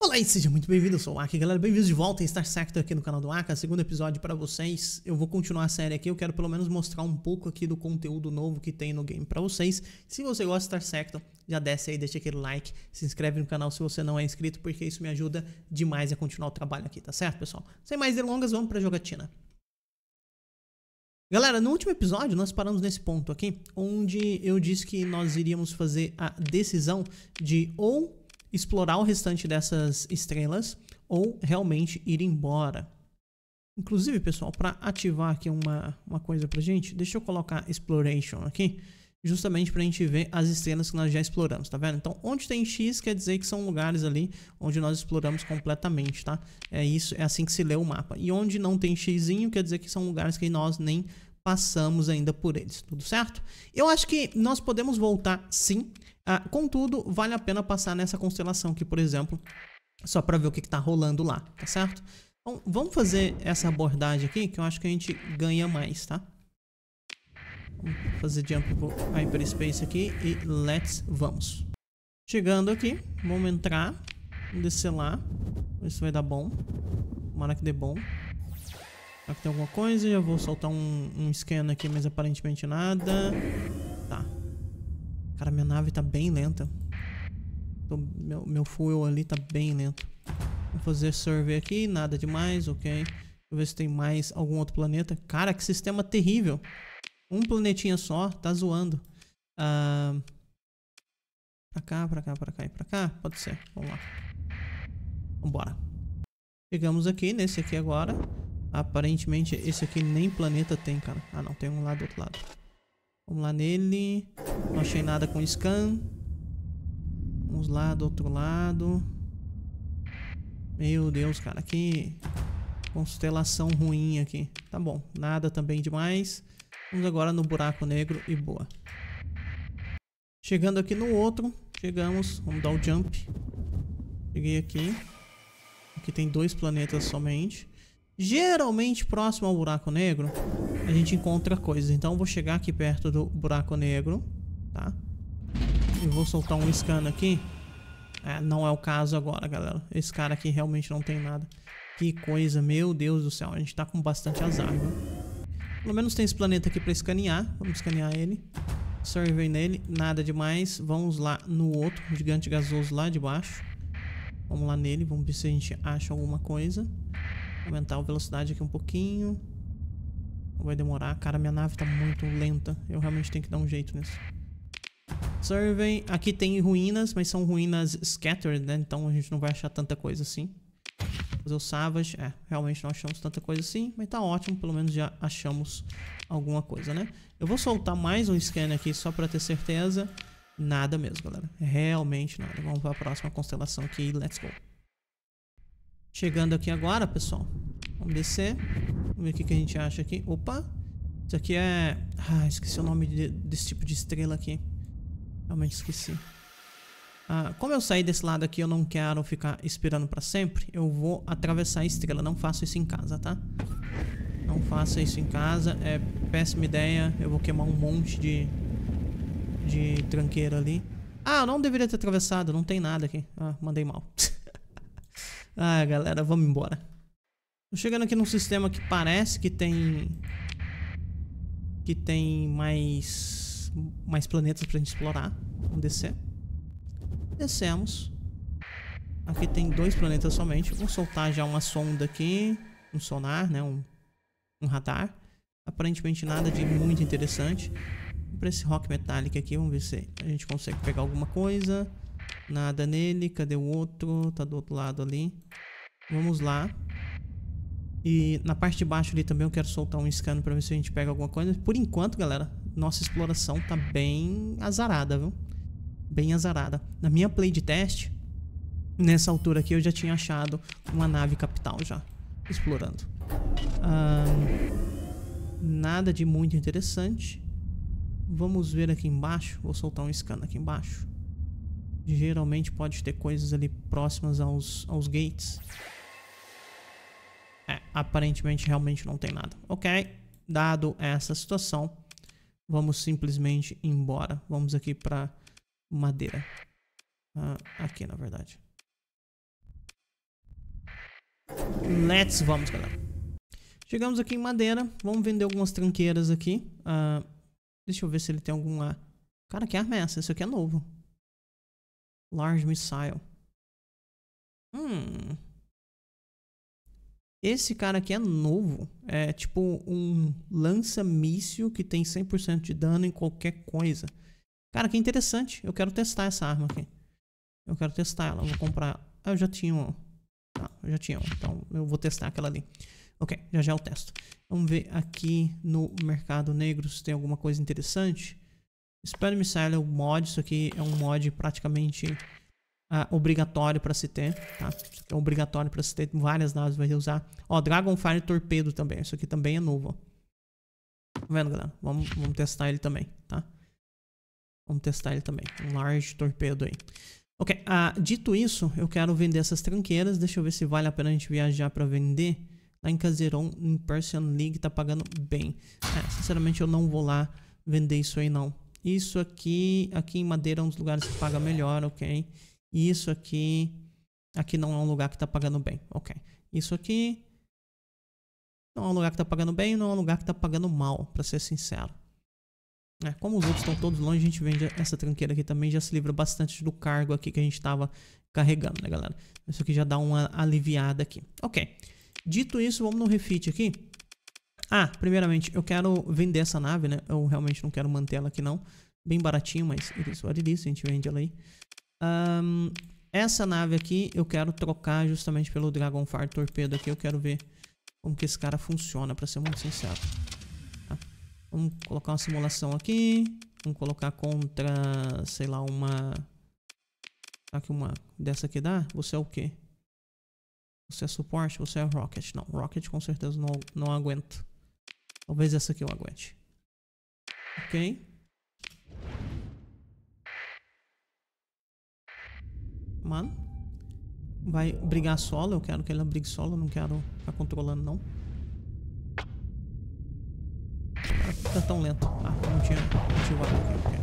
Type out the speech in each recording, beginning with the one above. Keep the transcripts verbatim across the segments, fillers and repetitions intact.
Olá e seja muito bem-vindo, eu sou o Aka, galera, bem-vindos de volta em Star Sector aqui no canal do Aka, segundo episódio para vocês. Eu vou continuar a série aqui, eu quero pelo menos mostrar um pouco aqui do conteúdo novo que tem no game para vocês. Se você gosta de Star Sector, já desce aí, deixa aquele like, se inscreve no canal se você não é inscrito, porque isso me ajuda demais a continuar o trabalho aqui, tá certo, pessoal? Sem mais delongas, vamos pra jogatina. Galera, no último episódio nós paramos nesse ponto aqui, onde eu disse que nós iríamos fazer a decisão de ou explorar o restante dessas estrelas ou realmente ir embora. Inclusive, pessoal, para ativar aqui uma, uma coisa pra gente, deixa eu colocar Exploration aqui, justamente pra gente ver as estrelas que nós já exploramos, tá vendo? Então, onde tem X quer dizer que são lugares ali onde nós exploramos completamente, tá? É isso, é assim que se lê o mapa. E onde não tem Xzinho quer dizer que são lugares que nós nem passamos ainda por eles, tudo certo? Eu acho que nós podemos voltar sim. Ah, contudo, vale a pena passar nessa constelação aqui, por exemplo, só para ver o que está rolando lá, tá certo? Então, vamos fazer essa abordagem aqui, que eu acho que a gente ganha mais, tá? Vamos fazer jump pro hyperspace aqui e let's, vamos. Chegando aqui, vamos entrar, vamos descer lá, ver se vai dar bom. Tomara que dê bom. Aqui tem alguma coisa, já vou soltar um, um scan aqui, mas aparentemente nada. Tá. Cara, minha nave tá bem lenta. Tô, meu, meu fuel ali tá bem lento. Vou fazer survey aqui, nada demais, ok. Vou ver se tem mais algum outro planeta. Cara, que sistema terrível. Um planetinha só, tá zoando. Ah, pra cá, pra cá, pra cá e pra cá. Pode ser, vamos lá. Vambora. Chegamos aqui, nesse aqui agora. Aparentemente esse aqui nem planeta tem, cara. Ah não, tem um lá do outro lado. Vamos lá nele. Não achei nada com scan. Vamos lá do outro lado. Meu Deus, cara. Que constelação ruim aqui. Tá bom. Nada também demais. Vamos agora no buraco negro e boa. Chegando aqui no outro. Chegamos. Vamos dar o jump. Cheguei aqui. Aqui tem dois planetas somente. Geralmente próximo ao buraco negro a gente encontra coisas. Então eu vou chegar aqui perto do buraco negro, tá? E vou soltar um scan aqui. É, não é o caso agora, galera. Esse cara aqui realmente não tem nada. Que coisa, meu Deus do céu. A gente tá com bastante azar, viu? Pelo menos tem esse planeta aqui pra escanear. Vamos escanear ele. Survey nele, nada demais. Vamos lá no outro, gigante gasoso lá de baixo. Vamos lá nele, vamos ver se a gente acha alguma coisa. Aumentar a velocidade aqui um pouquinho. Não vai demorar. Cara, minha nave tá muito lenta. Eu realmente tenho que dar um jeito nisso. Survey. Aqui tem ruínas, mas são ruínas scattered, né? Então a gente não vai achar tanta coisa assim. Fazer o Savage. É, realmente não achamos tanta coisa assim. Mas tá ótimo, pelo menos já achamos alguma coisa, né? Eu vou soltar mais um scan aqui só pra ter certeza. Nada mesmo, galera. Realmente nada. Vamos pra próxima constelação aqui. Let's go. Chegando aqui agora, pessoal. Vamos descer. Vamos ver o que, que a gente acha aqui. Opa! Isso aqui é... Ah, esqueci o nome de, desse tipo de estrela aqui. Realmente esqueci. Ah, como eu saí desse lado aqui, eu não quero ficar esperando pra sempre. Eu vou atravessar a estrela. Não faço isso em casa, tá? Não faça isso em casa. É péssima ideia. Eu vou queimar um monte de... De tranqueira ali. Ah, eu não deveria ter atravessado. Não tem nada aqui. Ah, mandei mal. Ah, galera, vamos embora. Tô chegando aqui num sistema que parece que tem... Que tem mais... Mais planetas pra gente explorar. Vamos descer. Descemos. Aqui tem dois planetas somente. Vou soltar já uma sonda aqui. Um sonar, né? Um, um radar. Aparentemente nada de muito interessante. Vamos pra esse rock metálico aqui. Vamos ver se a gente consegue pegar alguma coisa. Nada nele. Cadê o outro? Tá do outro lado ali. Vamos lá. E na parte de baixo ali também eu quero soltar um scan pra ver se a gente pega alguma coisa. Por enquanto, galera, nossa exploração tá bem azarada, viu? Bem azarada. Na minha play de teste, nessa altura aqui eu já tinha achado uma nave capital já. Explorando. Ah, nada de muito interessante. Vamos ver aqui embaixo. Vou soltar um scan aqui embaixo. Geralmente pode ter coisas ali próximas aos, aos gates. É, aparentemente realmente não tem nada. Ok, dado essa situação, vamos simplesmente ir embora. Vamos aqui para madeira. Uh, aqui, na verdade. Let's, vamos, galera. Chegamos aqui em madeira. Vamos vender algumas tranqueiras aqui. Uh, deixa eu ver se ele tem alguma... Cara, que arma é essa? Isso aqui é novo. Large Missile. Hum... Esse cara aqui é novo. É tipo um lança-míssil que tem cem por cento de dano em qualquer coisa. Cara, que interessante. Eu quero testar essa arma aqui. Eu quero testar ela. Eu vou comprar... Ah, eu já tinha um. Ah, eu já tinha um. Então eu vou testar aquela ali. Ok, já já eu testo. Vamos ver aqui no mercado negro se tem alguma coisa interessante. Spell Missile é um mod. Isso aqui é um mod praticamente... Uh, obrigatório para se ter, tá? Isso aqui é obrigatório para se ter. Várias naves vai usar. Ó, Dragonfire Torpedo também. Isso aqui também é novo, ó. Tá vendo, galera? Vamos, vamos testar ele também, tá? Vamos testar ele também. Um Large Torpedo aí. Ok, uh, dito isso, eu quero vender essas tranqueiras. Deixa eu ver se vale a pena a gente viajar para vender. Lá em Caseron, em Persian League, tá pagando bem. É, sinceramente, eu não vou lá vender isso aí, não. Isso aqui, aqui em Madeira é um dos lugares que paga melhor, ok? Isso aqui, aqui não é um lugar que tá pagando bem, ok. Isso aqui não é um lugar que tá pagando bem, não é um lugar que tá pagando mal, pra ser sincero. É, como os outros estão todos longe, a gente vende essa tranqueira aqui também, já se livra bastante do cargo aqui que a gente tava carregando, né, galera? Isso aqui já dá uma aliviada aqui. Ok. Dito isso, vamos no refit aqui. Ah, primeiramente, eu quero vender essa nave, né? Eu realmente não quero manter ela aqui, não. Bem baratinho, mas isso, olha isso, a gente vende ela aí. Um, essa nave aqui eu quero trocar justamente pelo Dragonfire Torpedo aqui. Eu quero ver como que esse cara funciona, pra ser muito sincero, tá? Vamos colocar uma simulação aqui. Vamos colocar contra, sei lá, uma... Será que uma dessa aqui dá? Você é o quê? Você é suporte? Você é Rocket? Não, Rocket com certeza não, não aguenta. Talvez essa aqui eu aguente. Ok. Mano, vai brigar solo. Eu quero que ele brigue solo. Eu não quero ficar controlando, não. Cara, fica tão lento. Ah, não tinha ativado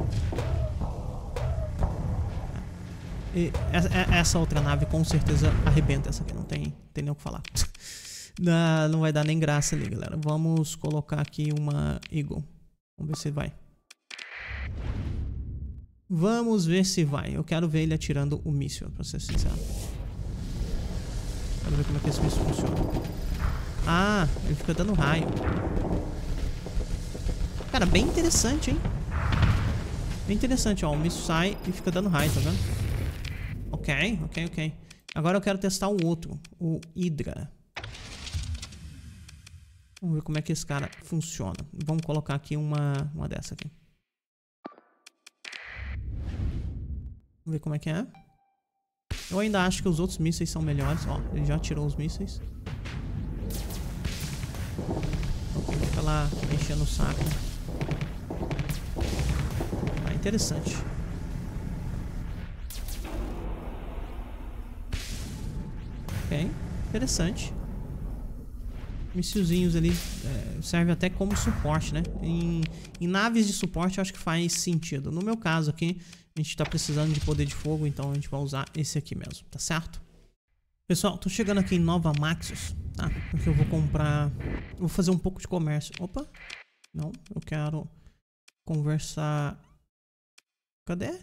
aqui. E essa, essa outra nave com certeza arrebenta. Essa aqui não tem, tem nem o que falar. não, não vai dar nem graça ali, galera. Vamos colocar aqui uma Eagle. Vamos ver se vai. Vamos ver se vai. Eu quero ver ele atirando o míssil, pra ser sincero. Quero ver como é que esse míssil funciona. Ah, ele fica dando raio. Cara, bem interessante, hein? Bem interessante, ó. O míssil sai e fica dando raio, tá vendo? Ok, ok, ok. Agora eu quero testar o outro, o Hydra. Vamos ver como é que esse cara funciona. Vamos colocar aqui uma, uma dessa aqui. Vamos ver como é que é. Eu ainda acho que os outros mísseis são melhores. Ó, ele já tirou os mísseis. Ok, fica lá enchendo o saco. Ah, interessante. Ok, interessante. Missilzinhos ali é, serve até como suporte, né? Em, em naves de suporte eu acho que faz sentido. No meu caso aqui, a gente tá precisando de poder de fogo, então a gente vai usar esse aqui mesmo, tá certo? Pessoal, tô chegando aqui em Nova Maxus, tá? Porque eu vou comprar... Vou fazer um pouco de comércio. Opa! Não, eu quero conversar... Cadê?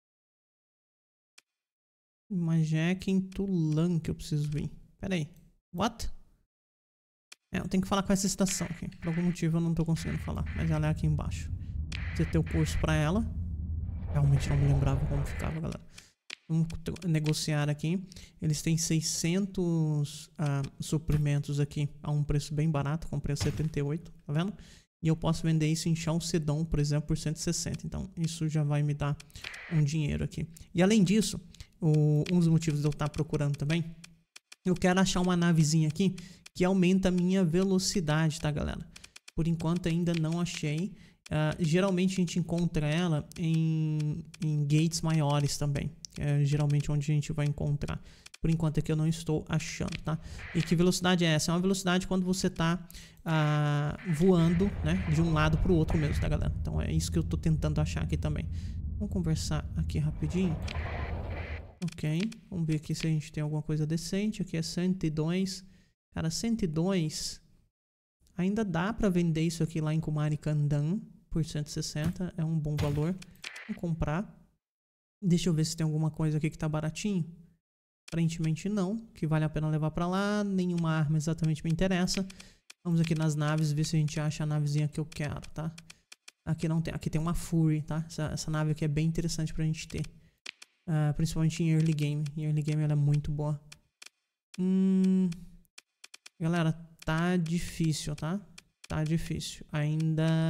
Majek em Tulan que eu preciso vir. Pera aí. What? É, eu tenho que falar com essa estação aqui. Por algum motivo eu não tô conseguindo falar. Mas ela é aqui embaixo. Você tem o curso pra ela. Realmente não me lembrava como ficava, galera. Vamos negociar aqui. Eles têm seiscentos uh, suprimentos aqui a um preço bem barato. Comprei a setenta e oito, tá vendo? E eu posso vender isso em chão sedão, por exemplo, por cento e sessenta. Então isso já vai me dar um dinheiro aqui. E além disso, o, um dos motivos de eu estar procurando também, eu quero achar uma navezinha aqui que aumenta a minha velocidade, tá, galera? Por enquanto ainda não achei. Uh, geralmente a gente encontra ela em, em gates maiores também. É geralmente onde a gente vai encontrar. Por enquanto aqui eu não estou achando, tá? E que velocidade é essa? É uma velocidade quando você tá uh, voando, né? De um lado pro outro mesmo, tá, galera? Então é isso que eu tô tentando achar aqui também. Vamos conversar aqui rapidinho. Ok. Vamos ver aqui se a gente tem alguma coisa decente. Aqui é cento e dois. Cara, cento e dois. Ainda dá pra vender isso aqui lá em Kumarikandan por cento e sessenta. É um bom valor. Vou comprar. Deixa eu ver se tem alguma coisa aqui que tá baratinho. Aparentemente não. Que vale a pena levar pra lá. Nenhuma arma exatamente me interessa. Vamos aqui nas naves ver se a gente acha a navezinha que eu quero, tá? Aqui não tem. Aqui tem uma Fury, tá? Essa, essa nave aqui é bem interessante pra gente ter. Uh, principalmente em early game. Em early game ela é muito boa. Hum... Galera, tá difícil, tá? Tá difícil. Ainda...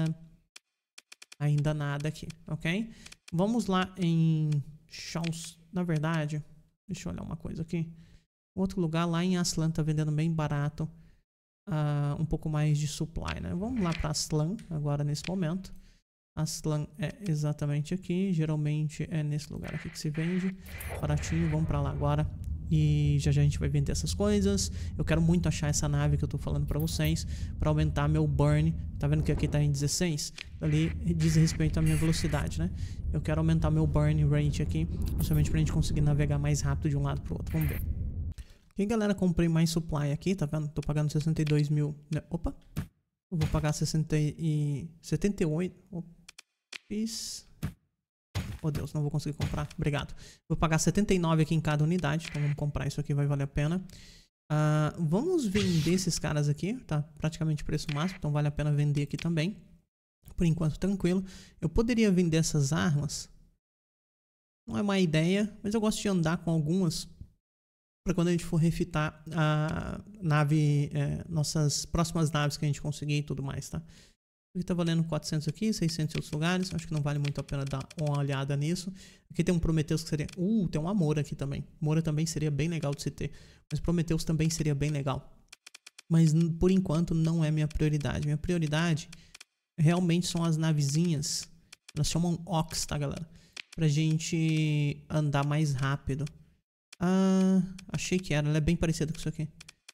Ainda nada aqui, ok? Vamos lá em... Chaos... Na verdade... Deixa eu olhar uma coisa aqui. Outro lugar lá em Aslan tá vendendo bem barato. Uh, um pouco mais de supply, né? Vamos lá pra Aslan agora nesse momento. Aslan é exatamente aqui. Geralmente é nesse lugar aqui que se vende. Baratinho, vamos pra lá agora. E já já a gente vai vender essas coisas. Eu quero muito achar essa nave que eu tô falando pra vocês, pra aumentar meu burn. Tá vendo que aqui tá em dezesseis? Ali diz respeito à minha velocidade, né? Eu quero aumentar meu burn rate aqui, justamente pra gente conseguir navegar mais rápido de um lado pro outro. Vamos ver. Ok, galera, comprei mais supply aqui, tá vendo? Tô pagando sessenta e dois mil. Opa! Eu vou pagar sessenta e... setenta e oito. Opa. Isso. Oh Deus, não vou conseguir comprar. Obrigado. Vou pagar setenta e nove aqui em cada unidade. Então vamos comprar isso aqui, vai valer a pena. Uh, vamos vender esses caras aqui. Tá praticamente preço máximo, então vale a pena vender aqui também. Por enquanto, tranquilo. Eu poderia vender essas armas. Não é má ideia, mas eu gosto de andar com algumas. Para quando a gente for refitar a nave, é, nossas próximas naves que a gente conseguir e tudo mais, tá? Aqui tá valendo quatrocentos aqui, seiscentos em outros lugares. Acho que não vale muito a pena dar uma olhada nisso. Aqui tem um Prometheus que seria... Uh, tem um Amor aqui também. Moura também seria bem legal de se ter. Mas Prometheus também seria bem legal. Mas por enquanto não é minha prioridade. Minha prioridade realmente são as navezinhas. Elas chamam Ox, tá, galera? Pra gente andar mais rápido. Ah, achei que era. Ela é bem parecida com isso aqui.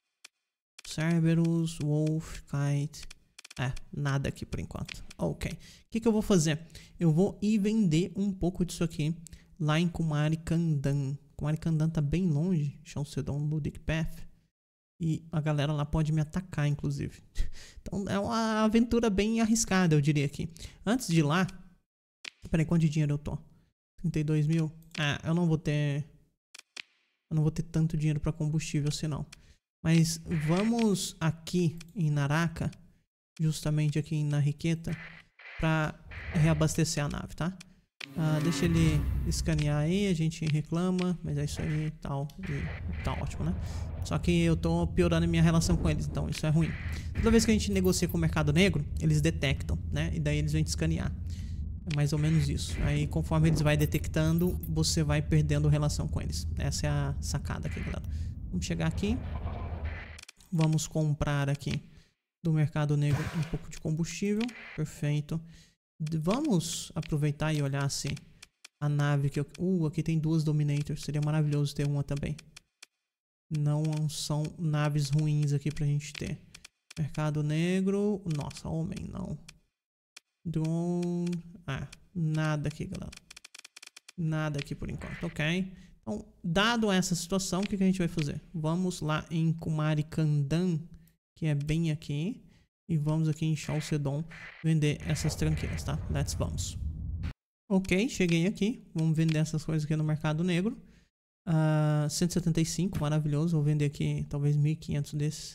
Cerberus, Wolf, Kite... É, nada aqui por enquanto. Ok. O que, que eu vou fazer? Eu vou ir vender um pouco disso aqui lá em Kumarikandan. Kumarikandan tá bem longe. Chalcedon, Ludic Path. E a galera lá pode me atacar, inclusive. Então é uma aventura bem arriscada, eu diria aqui. Antes de ir lá... Peraí, quanto de dinheiro eu tô? trinta e dois mil? Ah, eu não vou ter... Eu não vou ter tanto dinheiro pra combustível assim não. Mas vamos aqui em Naraka... Justamente aqui na Riqueta, para reabastecer a nave, tá? Ah, deixa ele escanear aí, a gente reclama, mas é isso aí e tal, e tá ótimo, né? Só que eu tô piorando a minha relação com eles, então isso é ruim. Toda vez que a gente negocia com o mercado negro, eles detectam, né? E daí eles vêm te escanear. É mais ou menos isso. Aí conforme eles vai detectando, você vai perdendo relação com eles. Essa é a sacada aqui, galera. Vamos chegar aqui. Vamos comprar aqui do mercado negro um pouco de combustível. Perfeito. Vamos aproveitar e olhar se a nave que eu... Uh, aqui tem duas Dominators. Seria maravilhoso ter uma também. Não são naves ruins aqui pra gente ter. Mercado negro... Nossa, homem, não. Drone... Ah, nada aqui, galera. Nada aqui por enquanto, ok? Então, dado essa situação, o que, que a gente vai fazer? Vamos lá em Kumarikandan, que é bem aqui, e vamos aqui em Chalcedon vender essas tranqueiras, tá? Let's vamos. Ok, cheguei aqui. Vamos vender essas coisas aqui no mercado negro. Uh, cento e setenta e cinco, maravilhoso. Vou vender aqui talvez mil e quinhentos desses.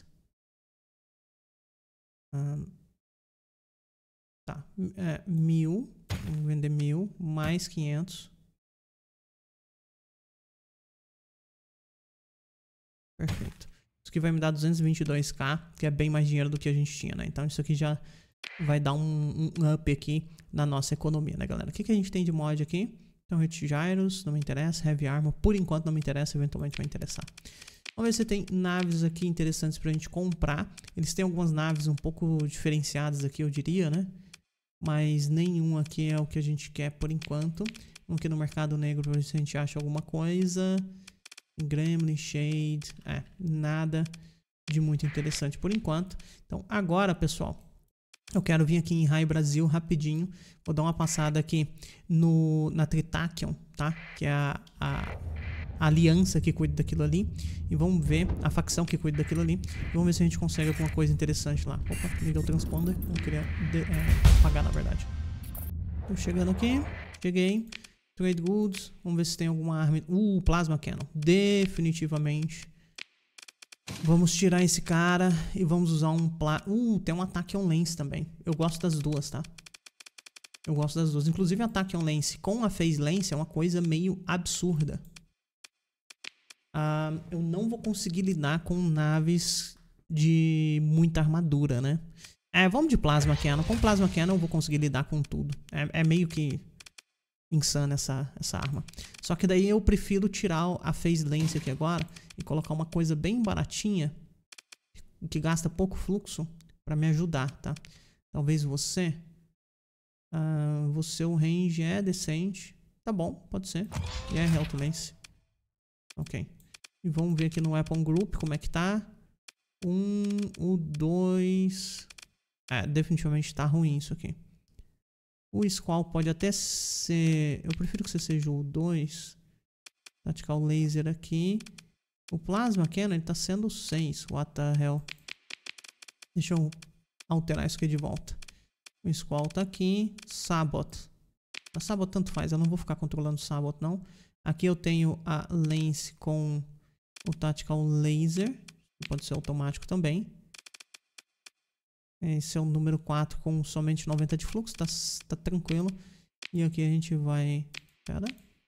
Uh, tá, é, mil. Vamos vender mil, mais quinhentos. Perfeito. Isso aqui vai me dar duzentos e vinte e dois k, que é bem mais dinheiro do que a gente tinha, né? Então isso aqui já vai dar um, um up aqui na nossa economia, né, galera? O que, que a gente tem de mod aqui? Então, Hit Gyros, não me interessa. Heavy Armor, por enquanto não me interessa, eventualmente vai interessar. Vamos ver se tem naves aqui interessantes pra gente comprar. Eles têm algumas naves um pouco diferenciadas aqui, eu diria, né? Mas nenhum aqui é o que a gente quer por enquanto. Vamos aqui no mercado negro pra ver se a gente acha alguma coisa. Gremlin, Shade, é, nada de muito interessante por enquanto. Então agora, pessoal, eu quero vir aqui em Rai Brasil rapidinho. Vou dar uma passada aqui no, na Tritakion, tá? Que é a, a a aliança que cuida daquilo ali. E vamos ver a facção que cuida daquilo ali. E vamos ver se a gente consegue alguma coisa interessante lá. Opa, me deu o transponder. Eu queria de, é, apagar, na verdade. Tô chegando aqui. Cheguei. Trade goods. Vamos ver se tem alguma arma. Uh, plasma cannon. Definitivamente. Vamos tirar esse cara e vamos usar um pla... Uh, tem um ataque on lance também. Eu gosto das duas, tá? Eu gosto das duas. Inclusive, ataque on lance com a phase lance é uma coisa meio absurda. Uh, eu não vou conseguir lidar com naves de muita armadura, né? É, vamos de plasma cannon. Com plasma cannon eu vou conseguir lidar com tudo. É, é meio que insana essa, essa arma. Só que daí eu prefiro tirar a phase lance aqui agora e colocar uma coisa bem baratinha que gasta pouco fluxo pra me ajudar, tá? Talvez você... Uh, você, o range é decente. Tá bom, pode ser. E é health lance. Ok. E vamos ver aqui no weapon group como é que tá. Um, o dois... É, definitivamente tá ruim isso aqui. O Squall pode até ser... Eu prefiro que você seja o dois. Tactical Laser aqui. O Plasma Cannon, ele tá sendo o seis. What the hell? Deixa eu alterar isso aqui de volta. O Squall tá aqui. Sabot. A Sabot tanto faz. Eu não vou ficar controlando o Sabot, não. Aqui eu tenho a Lance com o Tactical Laser. Pode ser automático também. Esse é o número quatro com somente noventa de fluxo, tá, tá tranquilo. E aqui a gente vai... Pera.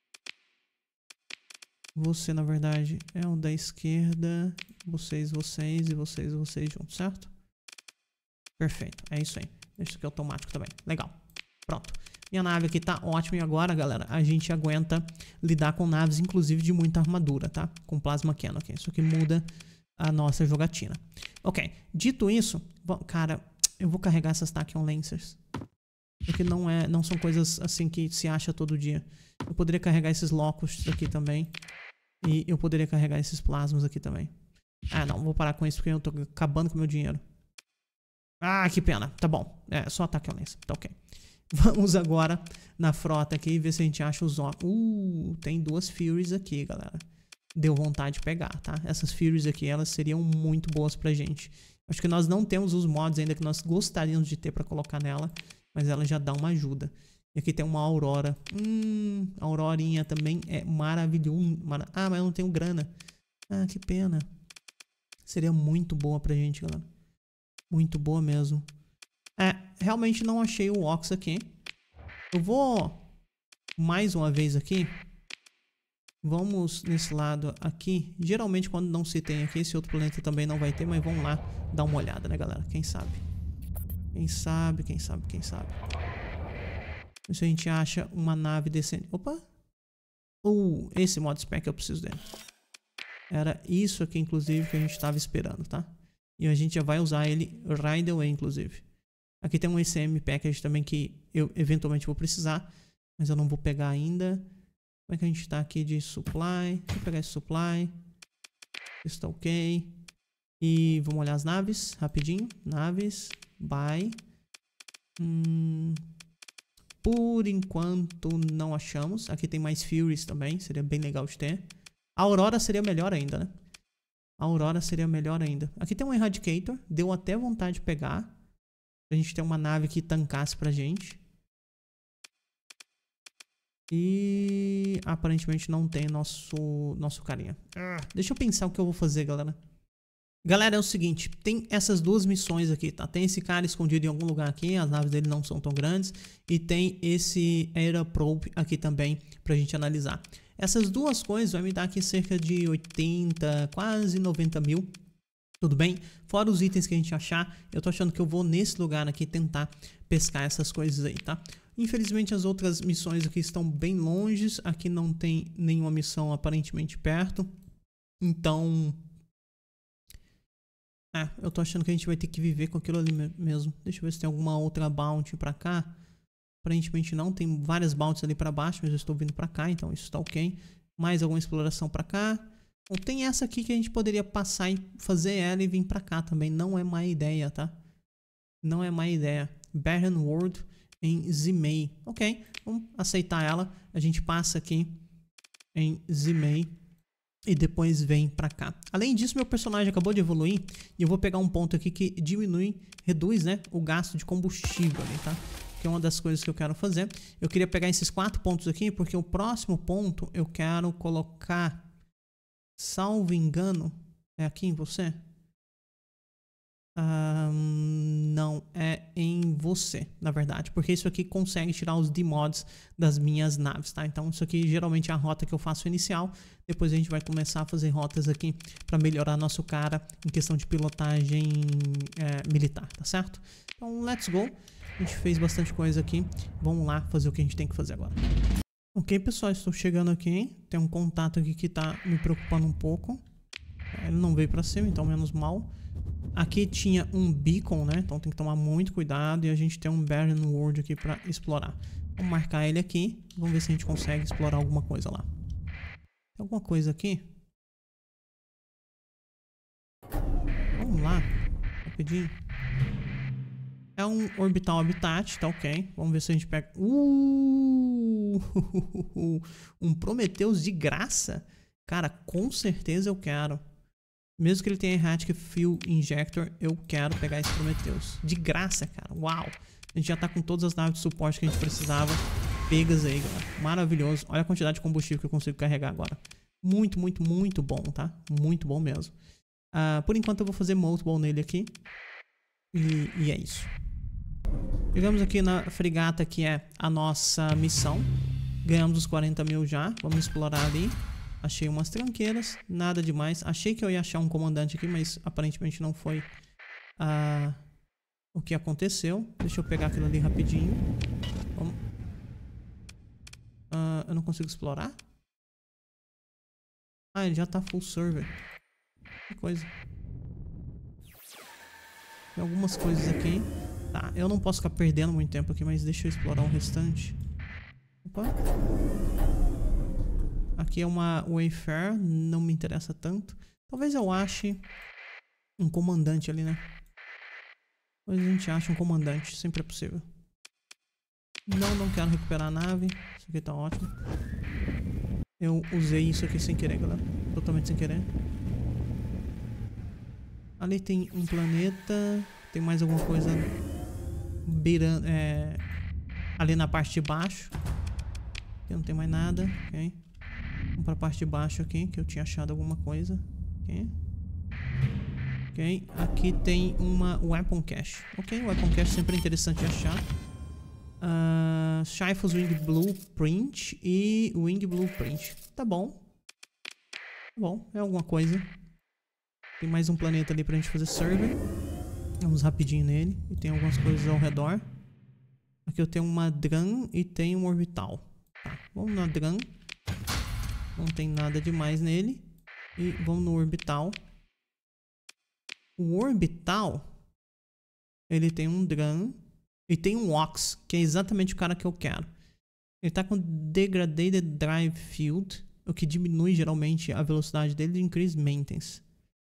Você, na verdade, é o da esquerda. Vocês, vocês e vocês, vocês juntos, certo? Perfeito, é isso aí. Deixa isso aqui automático também. Legal. Pronto. Minha nave aqui tá ótima. E agora, galera, a gente aguenta lidar com naves, inclusive de muita armadura, tá? Com plasma cannon aqui. Isso aqui muda a nossa jogatina. Ok, dito isso, cara, eu vou carregar essas Tachyon Lancers. Porque não, é, não são coisas assim que se acha todo dia. Eu poderia carregar esses Locusts aqui também. E eu poderia carregar esses Plasmas aqui também. Ah, não, vou parar com isso porque eu tô acabando com o meu dinheiro. Ah, que pena. Tá bom, é só Tachyon Lancer, tá ok. Vamos agora na frota aqui e ver se a gente acha os... Uh, tem duas Furies aqui, galera. Deu vontade de pegar, tá? Essas Furies aqui, elas seriam muito boas pra gente. Acho que nós não temos os mods ainda que nós gostaríamos de ter pra colocar nela, mas ela já dá uma ajuda. E aqui tem uma Aurora. Hum, a Aurorinha também é maravilhosa. Mara... Ah, mas eu não tenho grana. Ah, que pena. Seria muito boa pra gente, galera. Muito boa mesmo. É, realmente não achei o Ox aqui. Eu vou mais uma vez aqui. Vamos nesse lado aqui. Geralmente quando não se tem aqui, esse outro planeta também não vai ter, mas vamos lá dar uma olhada, né, galera? Quem sabe? Quem sabe, quem sabe, quem sabe. Se a gente acha uma nave decente. Opa! Uh, esse mod spec eu preciso dele. Era isso aqui, inclusive, que a gente estava esperando, tá? E a gente já vai usar ele right away, inclusive. Aqui tem um E C M package também que eu eventualmente vou precisar, mas eu não vou pegar ainda. Como é que a gente tá aqui de supply? Vou pegar esse supply. Está ok. E vamos olhar as naves rapidinho. Naves. Buy. Hum, por enquanto não achamos. Aqui tem mais Furies também. Seria bem legal de ter. A Aurora seria melhor ainda, né? A Aurora seria melhor ainda. Aqui tem um Eradicator. Deu até vontade de pegar. Pra gente ter uma nave que tancasse pra gente. E aparentemente não tem nosso, nosso carinha. Ah, deixa eu pensar o que eu vou fazer, galera. Galera, é o seguinte. Tem essas duas missões aqui, tá? Tem esse cara escondido em algum lugar aqui. As naves dele não são tão grandes. E tem esse Era Probe aqui também pra gente analisar. Essas duas coisas vai me dar aqui cerca de oitenta, quase noventa mil. Tudo bem? Fora os itens que a gente achar, eu tô achando que eu vou nesse lugar aqui tentar pescar essas coisas aí, tá? Infelizmente as outras missões aqui estão bem longe. Aqui não tem nenhuma missão aparentemente perto. Então... É, eu tô achando que a gente vai ter que viver com aquilo ali mesmo. Deixa eu ver se tem alguma outra bounty pra cá. Aparentemente não, tem várias bounties ali pra baixo, mas eu estou vindo pra cá, então isso tá ok. Mais alguma exploração pra cá. Bom, tem essa aqui que a gente poderia passar e fazer ela e vir pra cá também. Não é má ideia, tá? Não é má ideia. Barren World em Zimei. Ok, vamos aceitar ela. A gente passa aqui em Zimei. e depois vem pra cá. Além disso, meu personagem acabou de evoluir e eu vou pegar um ponto aqui que diminui, reduz, né, o gasto de combustível ali, tá? Que é uma das coisas que eu quero fazer. Eu queria pegar esses quatro pontos aqui, porque o próximo ponto eu quero colocar, salvo engano, é aqui em você? Um, não, é em você, na verdade, porque isso aqui consegue tirar os demods das minhas naves, tá? Então isso aqui geralmente é a rota que eu faço inicial. Depois a gente vai começar a fazer rotas aqui para melhorar nosso cara em questão de pilotagem é, militar, tá certo? Então let's go. A gente fez bastante coisa aqui. Vamos lá fazer o que a gente tem que fazer agora. Ok, pessoal, estou chegando aqui, hein? Tem um contato aqui que tá me preocupando um pouco. Ele não veio pra cima, então menos mal. Aqui tinha um beacon, né? Então tem que tomar muito cuidado. E a gente tem um Barren World aqui pra explorar. Vamos marcar ele aqui. Vamos ver se a gente consegue explorar alguma coisa lá. Tem alguma coisa aqui? Vamos lá. Rapidinho. É um Orbital Habitat, tá ok. Vamos ver se a gente pega... Uh! Um Prometheus de graça? Cara, com certeza eu quero. Mesmo que ele tenha Erratic Fuel Injector, eu quero pegar esse Prometheus. De graça, cara. Uau! A gente já tá com todas as naves de suporte que a gente precisava pegas aí, galera. Maravilhoso. Olha a quantidade de combustível que eu consigo carregar agora. Muito, muito, muito bom, tá? Muito bom mesmo. Uh, por enquanto eu vou fazer multiple nele aqui. E, e é isso. Chegamos aqui na frigata, que é a nossa missão. Ganhamos os quarenta mil já. Vamos explorar ali. Achei umas tranqueiras, nada demais. Achei que eu ia achar um comandante aqui, mas aparentemente não foi uh, o que aconteceu. Deixa eu pegar aquilo ali rapidinho. Vamos. Uh, eu não consigo explorar? Ah, ele já tá full server. Que coisa. Tem algumas coisas aqui. Tá, eu não posso ficar perdendo muito tempo aqui, mas deixa eu explorar o restante. Opa. Aqui é uma Wayfarer, não me interessa tanto. Talvez eu ache um comandante ali, né? Talvez a gente ache um comandante, sempre é possível. Não, não quero recuperar a nave. Isso aqui tá ótimo. Eu usei isso aqui sem querer, galera. Totalmente sem querer. Ali tem um planeta. Tem mais alguma coisa beirando, é, ali na parte de baixo. Aqui não tem mais nada, ok? Vamos pra parte de baixo aqui, que eu tinha achado alguma coisa. Ok. Ok. Aqui tem uma Weapon Cache. Ok, Weapon Cache sempre é interessante achar. Uh, Shifles Wing Blueprint e Wing Blueprint. Tá bom. Tá bom, é alguma coisa. Tem mais um planeta ali pra gente fazer survey. Vamos rapidinho nele. E tem algumas coisas ao redor. Aqui eu tenho uma Dran e tenho um Orbital. Tá, vamos na Dran. Não tem nada demais nele. E vamos no Orbital. O Orbital, ele tem um Dran e tem um Ox, que é exatamente o cara que eu quero. Ele tá com Degraded Drive Field, o que diminui geralmente a velocidade dele de Increase Maintenance.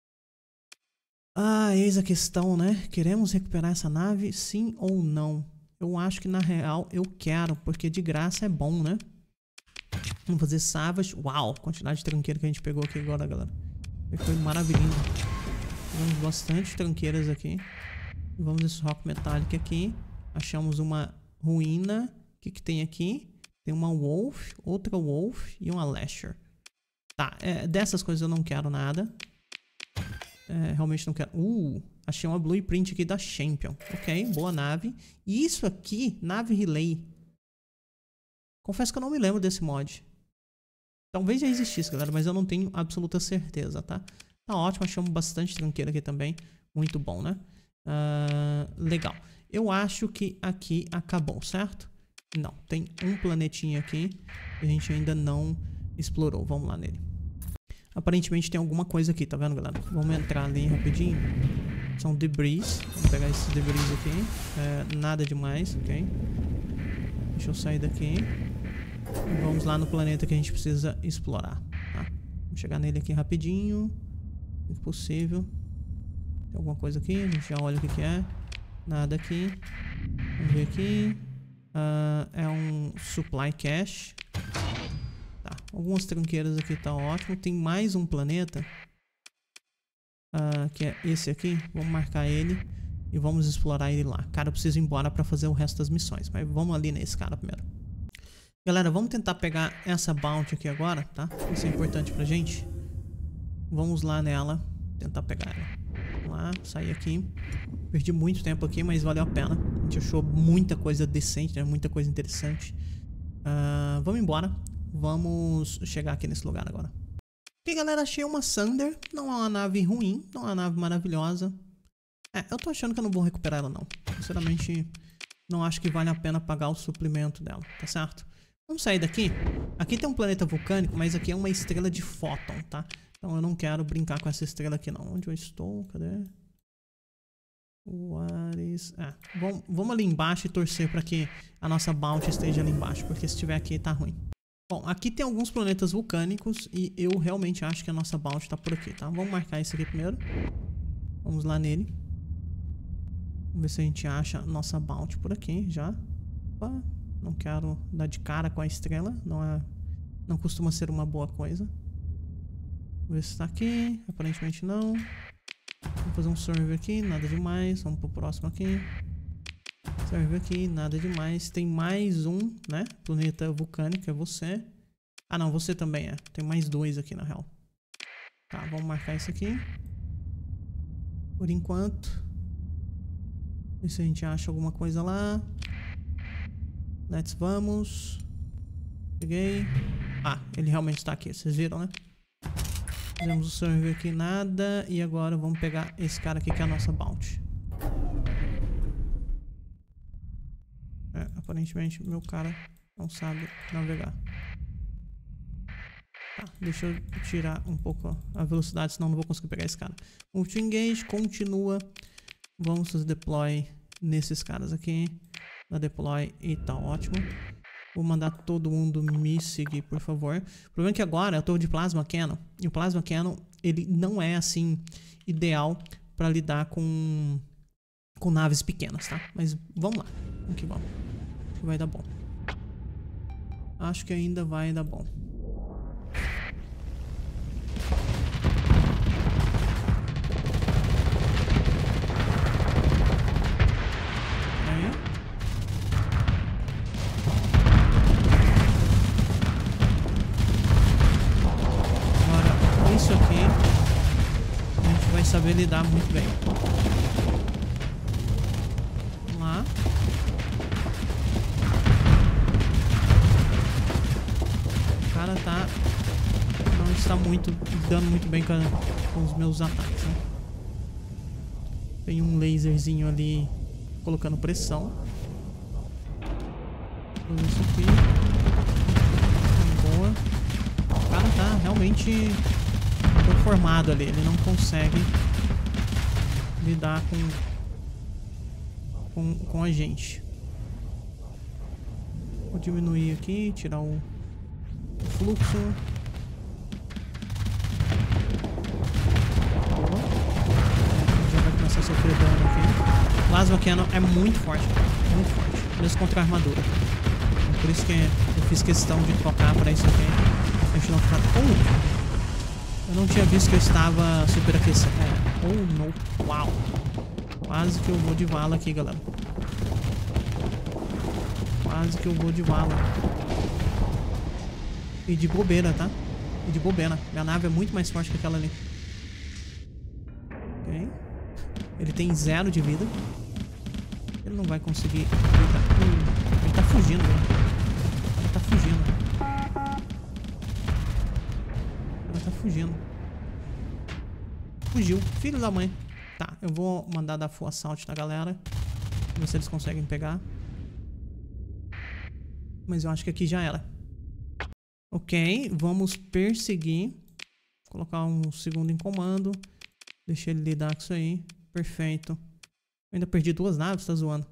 Ah, eis a questão, né? Queremos recuperar essa nave, sim ou não? Eu acho que na real eu quero, porque de graça é bom, né? Vamos fazer Savage. Uau, quantidade de tranqueira que a gente pegou aqui agora, galera. Foi maravilhoso. Temos bastante tranqueiras aqui. Vamos nesse Rock Metallic aqui. Achamos uma ruína. O que que tem aqui? Tem uma Wolf, outra Wolf e uma Lasher. Tá, é, dessas coisas eu não quero nada. É, realmente não quero. Uh, achei uma Blueprint aqui da Champion. Ok, boa nave. E isso aqui, nave Relay. Confesso que eu não me lembro desse mod. Talvez já existisse, galera, mas eu não tenho absoluta certeza, tá? Tá ótimo, achamos bastante tranqueira aqui também. Muito bom, né? Uh, legal. Eu acho que aqui acabou, certo? Não, tem um planetinha aqui que a gente ainda não explorou. Vamos lá nele. Aparentemente tem alguma coisa aqui, tá vendo, galera? Vamos entrar ali rapidinho. São debris. Vou pegar esses debris aqui. É, nada demais, ok? Deixa eu sair daqui. E vamos lá no planeta que a gente precisa explorar, tá? Vamos chegar nele aqui rapidinho. Se possível. Tem alguma coisa aqui? A gente já olha o que que é. Nada aqui. Vamos ver aqui. Uh, é um Supply Cache. Tá, algumas tranqueiras aqui tá ótimo. Tem mais um planeta. Uh, que é esse aqui. Vamos marcar ele. E vamos explorar ele lá. Cara, eu preciso ir embora pra fazer o resto das missões. Mas vamos ali nesse cara primeiro. Galera, vamos tentar pegar essa bounty aqui agora, tá? Isso é importante pra gente. Vamos lá nela. Tentar pegar ela. Vamos lá, sair aqui. Perdi muito tempo aqui, mas valeu a pena. A gente achou muita coisa decente, né? Muita coisa interessante. Uh, vamos embora. Vamos chegar aqui nesse lugar agora. Ok, galera, achei uma Sunder. Não é uma nave ruim, não é uma nave maravilhosa. É, eu tô achando que eu não vou recuperar ela não. Sinceramente, não acho que vale a pena pagar o suplemento dela, tá certo? Vamos sair daqui. Aqui tem um planeta vulcânico, mas aqui é uma estrela de fóton, tá? Então eu não quero brincar com essa estrela aqui não. Onde eu estou? Cadê? What is... É, vamos, vamos ali embaixo e torcer para que a nossa bounty esteja ali embaixo, porque se estiver aqui tá ruim. Bom, aqui tem alguns planetas vulcânicos e eu realmente acho que a nossa bounty tá por aqui, tá? Vamos marcar esse aqui primeiro. Vamos lá nele. Vamos ver se a gente acha a nossa bounty por aqui já. Opa, não quero dar de cara com a estrela, não é, não costuma ser uma boa coisa. Vamos ver se tá aqui, aparentemente não. Vamos fazer um server aqui, nada demais. Vamos pro próximo aqui. Server aqui, nada demais. Tem mais um, né? Planeta vulcânico, é você. Ah não, você também é. Tem mais dois aqui na real. Tá, vamos marcar isso aqui. Por enquanto. Ver se a gente acha alguma coisa lá. Let's vamos. Peguei. Ah, ele realmente está aqui, vocês viram, né? Fizemos o server aqui, nada. E agora vamos pegar esse cara aqui que é a nossa bounty. É, aparentemente meu cara não sabe navegar. Tá, deixa eu tirar um pouco a velocidade, senão não vou conseguir pegar esse cara. Move to engage, continua. Vamos fazer deploy nesses caras aqui. Dá deploy e tá ótimo. Vou mandar todo mundo me seguir, por favor. O problema é que agora eu tô de Plasma Cannon. E o Plasma Cannon, ele não é assim ideal para lidar com, com naves pequenas, tá? Mas vamos lá. Vamos que vamos. Acho que vai dar bom. Acho que ainda vai dar bom. Saber lidar muito bem. Vamos lá. O cara tá... não está muito lidando muito bem com, a, com os meus ataques, né? Tem um laserzinho ali colocando pressão. Vou fazer isso aqui. Boa. O cara tá realmente... formado ali, ele não consegue lidar com, com, com a gente. Vou diminuir aqui, tirar o, o fluxo. Boa. Já vai começar a sofrer dano aqui. Plasma Cannon é muito forte, muito forte, mesmo contra a armadura. Por isso que eu fiz questão de focar para isso aqui. A gente não ficar... Oh! Eu não tinha visto que eu estava superaquecendo. É. Oh, não. Uau. Quase que eu vou de vala aqui, galera. Quase que eu vou de vala. E de bobeira, tá? E de bobeira. Minha nave é muito mais forte que aquela ali. Ok. Ele tem zero de vida. Ele não vai conseguir... Ele tá, hum, ele tá fugindo, né? Ele tá fugindo. Tá fugindo. Fugiu. Filho da mãe. Tá, eu vou mandar dar full assault na galera. Ver se eles conseguem pegar. Mas eu acho que aqui já era. Ok, vamos perseguir. Vou colocar um segundo em comando. Deixa ele lidar com isso aí. Perfeito. Eu ainda perdi duas naves, tá zoando.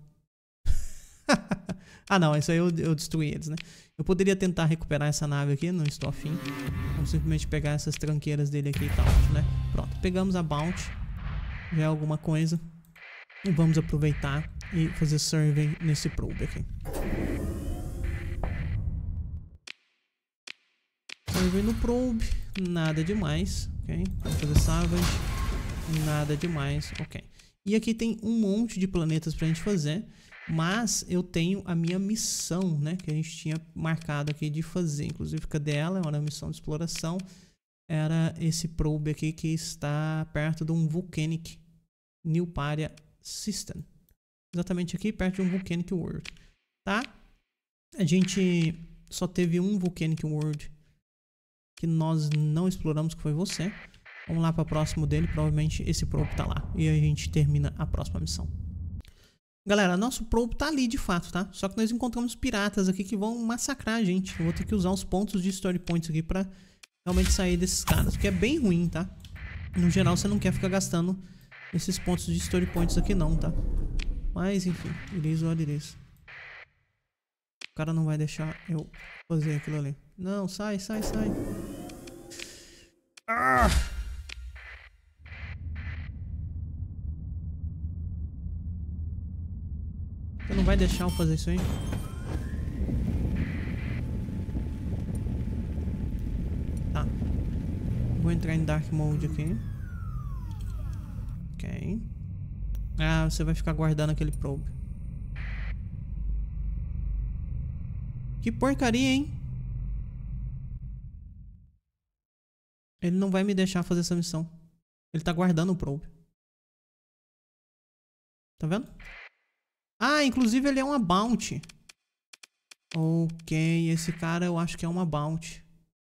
Ah não, isso aí eu, eu destruí eles, né? Eu poderia tentar recuperar essa nave aqui, não estou afim. Vamos simplesmente pegar essas tranqueiras dele aqui e tá ótimo, né? Pronto, pegamos a bounty. Já é alguma coisa. E vamos aproveitar e fazer survey nesse probe aqui. Survey no probe, nada demais, ok? Vamos fazer Savage, nada demais, ok. E aqui tem um monte de planetas pra gente fazer, mas eu tenho a minha missão, né? Que a gente tinha marcado aqui de fazer. Inclusive, cadê ela? É uma missão de exploração. Era esse probe aqui que está perto de um Volcanic New Paria System. Exatamente aqui, perto de um Volcanic World, tá? A gente só teve um Volcanic World que nós não exploramos, que foi você. Vamos lá para o próximo dele, provavelmente esse probe tá lá. E aí a gente termina a próxima missão. Galera, nosso probe tá ali de fato, tá? Só que nós encontramos piratas aqui que vão massacrar a gente. Eu vou ter que usar os pontos de story points aqui pra realmente sair desses caras, o que é bem ruim, tá? No geral, você não quer ficar gastando esses pontos de story points aqui não, tá? Mas, enfim, iris ou iris. O cara não vai deixar eu fazer aquilo ali. Não, sai, sai, sai. Ah! Você não vai deixar eu fazer isso aí? Tá. Vou entrar em Dark Mode aqui. Ok. Ah, você vai ficar guardando aquele probe. Que porcaria, hein? Ele não vai me deixar fazer essa missão. Ele tá guardando o probe. Tá vendo? Ah, inclusive ele é uma bounty. Ok, esse cara eu acho que é uma bounty.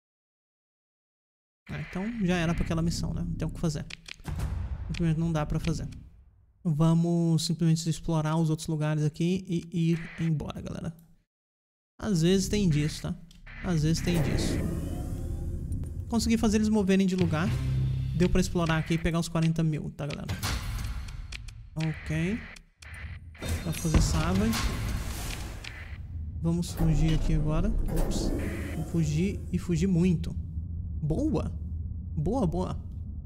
Ah, então já era pra aquela missão, né? Não tem o que fazer. Simplesmente não dá pra fazer. Vamos simplesmente explorar os outros lugares aqui e ir embora, galera. Às vezes tem disso, tá? Às vezes tem disso. Consegui fazer eles moverem de lugar. Deu pra explorar aqui e pegar os quarenta mil, tá, galera? Ok. Pra fazer Savage. Vamos fugir aqui agora. Ops. Vou fugir e fugir muito. Boa. Boa, boa.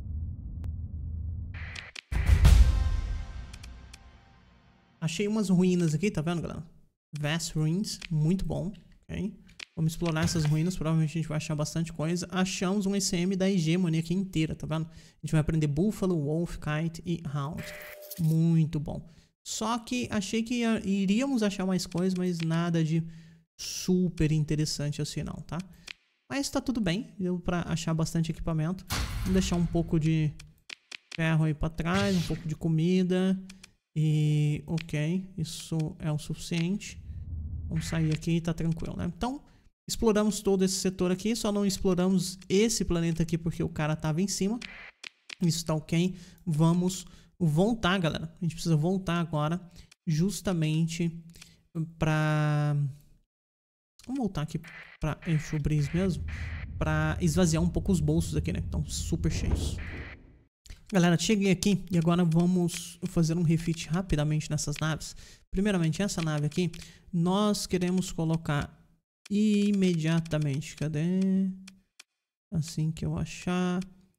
Achei umas ruínas aqui, tá vendo, galera? Vast Ruins, muito bom, ok? Vamos explorar essas ruínas, provavelmente a gente vai achar bastante coisa. Achamos um S M da Hegemony aqui inteira, tá vendo? A gente vai aprender Buffalo, Wolf, Kite e Hound. Muito bom. Só que achei que iríamos achar mais coisas, mas nada de super interessante assim não, tá? Mas tá tudo bem, deu pra achar bastante equipamento. Vamos deixar um pouco de ferro aí pra trás, um pouco de comida. E ok, isso é o suficiente. Vamos sair aqui e tá tranquilo, né? Então, exploramos todo esse setor aqui, só não exploramos esse planeta aqui porque o cara tava em cima. Isso tá ok. Vamos voltar, galera. A gente precisa voltar agora justamente pra... Vamos voltar aqui pra Encho Breeze mesmo, pra esvaziar um pouco os bolsos aqui, né? Estão super cheios. Galera, cheguei aqui e agora vamos fazer um refit rapidamente nessas naves. Primeiramente, essa nave aqui, nós queremos colocar imediatamente. Cadê? Assim que eu achar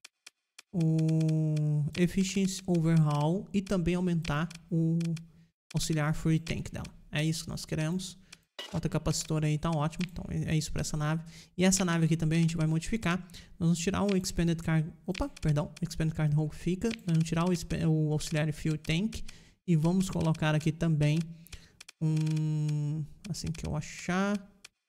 o Efficiency Overhaul e também aumentar o auxiliar Fury Tank dela. É isso que nós queremos. Alta capacitor aí tá ótimo, então é isso para essa nave. E essa nave aqui também a gente vai modificar. Nós vamos tirar o Expanded Card... Opa, perdão. Expanded Card Rogue fica. Nós vamos tirar o, o Auxiliary Fuel Tank. E vamos colocar aqui também um... Assim que eu achar...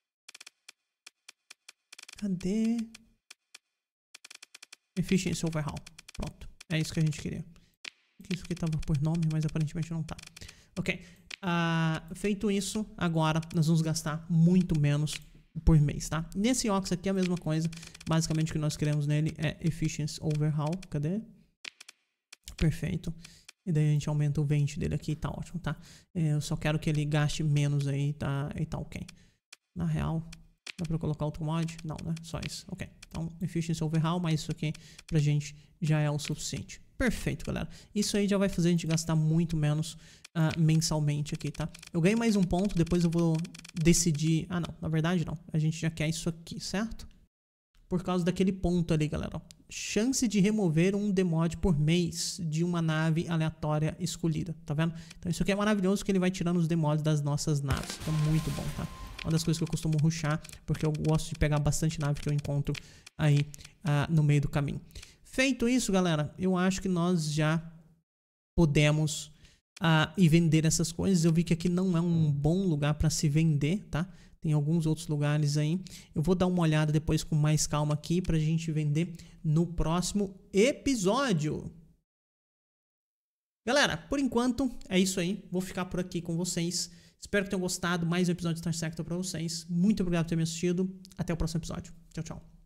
Cadê? Efficiency Overhaul. Pronto. É isso que a gente queria. Isso aqui tava por nome, mas aparentemente não tá. Ok. Uh, feito isso, agora nós vamos gastar muito menos por mês, tá? Nesse Ox aqui é a mesma coisa. Basicamente o que nós queremos nele é Efficiency Overhaul. Cadê? Perfeito. E daí a gente aumenta o vento dele aqui, tá ótimo, tá? Eu só quero que ele gaste menos aí, tá? E tá ok. Na real, dá pra colocar outro mod? Não, né? Só isso, ok. Então, Efficiency Overhaul, mas isso aqui pra gente já é o suficiente. Perfeito, galera. Isso aí já vai fazer a gente gastar muito menos uh, mensalmente aqui, tá? Eu ganhei mais um ponto, depois eu vou decidir... Ah, não. Na verdade, não. A gente já quer isso aqui, certo? Por causa daquele ponto ali, galera. Ó. Chance de remover um demod por mês de uma nave aleatória escolhida, tá vendo? Então isso aqui é maravilhoso, que ele vai tirando os demods das nossas naves. Então muito bom, tá? Uma das coisas que eu costumo rushar, porque eu gosto de pegar bastante nave que eu encontro aí uh, no meio do caminho. Feito isso, galera, eu acho que nós já podemos uh, ir vender essas coisas. Eu vi que aqui não é um bom lugar para se vender, tá? Tem alguns outros lugares aí. Eu vou dar uma olhada depois com mais calma aqui pra gente vender no próximo episódio. Galera, por enquanto é isso aí. Vou ficar por aqui com vocês. Espero que tenham gostado. Mais um episódio de Star Sector pra vocês. Muito obrigado por ter me assistido. Até o próximo episódio. Tchau, tchau.